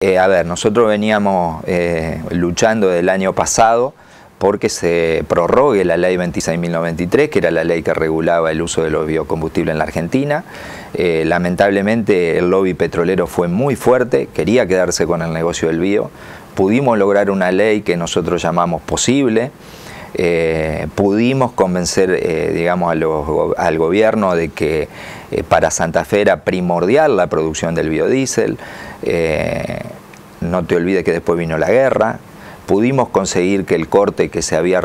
A ver, nosotros veníamos luchando del año pasado porque se prorrogue la ley 26.093, que era la ley que regulaba el uso de los biocombustibles en la Argentina. Lamentablemente el lobby petrolero fue muy fuerte, quería quedarse con el negocio del bio. Pudimos lograr una ley que nosotros llamamos posible. Pudimos convencer digamos al gobierno de que para Santa Fe era primordial la producción del biodiesel. No te olvides que después vino la guerra. Pudimos conseguir que el corte que se había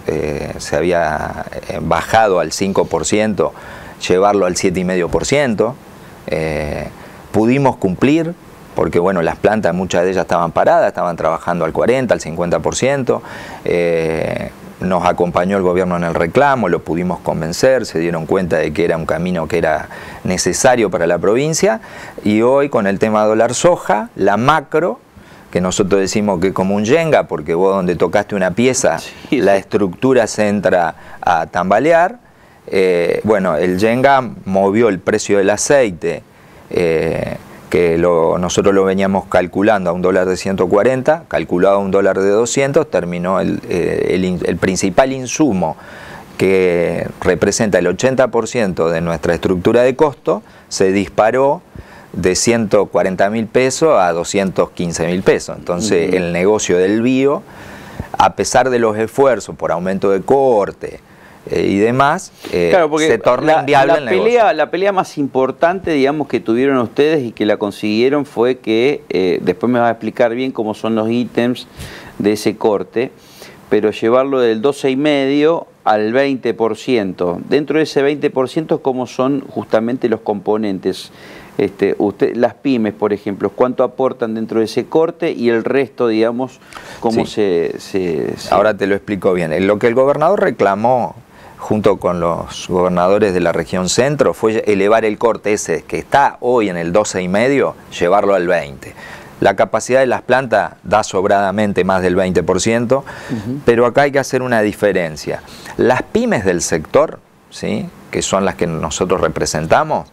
bajado al 5%, llevarlo al 7,5%. Pudimos cumplir, porque bueno, las plantas, muchas de ellas estaban paradas, estaban trabajando al 40, al 50%. Nos acompañó el gobierno en el reclamo, lo pudimos convencer, se dieron cuenta de que era un camino que era necesario para la provincia, y hoy con el tema dólar soja, la macro, que nosotros decimos que es como un Jenga, porque vos donde tocaste una pieza, sí, la estructura se entra a tambalear. Bueno, el Jenga movió el precio del aceite, que nosotros lo veníamos calculando a $1 de 140, calculado a $1 de 200, terminó el principal insumo que representa el 80% de nuestra estructura de costo, se disparó de 140.000 pesos a 215.000 pesos. Entonces el negocio del bio, a pesar de los esfuerzos por aumento de corte y demás, claro, se torna inviable el negocio. La pelea más importante, digamos, que tuvieron ustedes y que la consiguieron fue que, después me vas a explicar bien cómo son los ítems de ese corte, pero llevarlo del 12,5% al 20%. Dentro de ese 20%, ¿cómo son justamente los componentes? Las pymes, por ejemplo, ¿cuánto aportan dentro de ese corte? Y el resto, digamos, ¿cómo se... Ahora te lo explico bien. Lo que el gobernador reclamó, junto con los gobernadores de la región centro, fue elevar el corte ese, que está hoy en el 12,5%, llevarlo al 20%. La capacidad de las plantas da sobradamente más del 20%, pero acá hay que hacer una diferencia. Las pymes del sector, ¿sí?, que son las que nosotros representamos,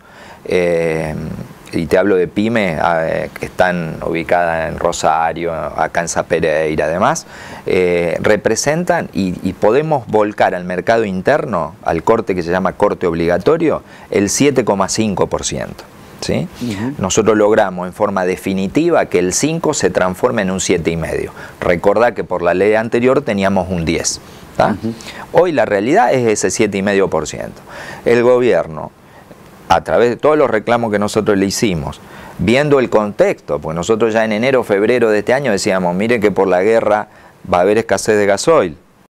y te hablo de pymes que están ubicadas en Rosario, acá en Zapereira, además, representan y podemos volcar al mercado interno, al corte que se llama corte obligatorio, el 7,5%. ¿Sí? Nosotros logramos en forma definitiva que el 5 se transforme en un 7,5. Recordá que por la ley anterior teníamos un 10. Hoy la realidad es ese 7,5%. El gobierno, a través de todos los reclamos que nosotros le hicimos, viendo el contexto, pues nosotros ya en enero, febrero de este año decíamos, miren que por la guerra va a haber escasez de gasoil,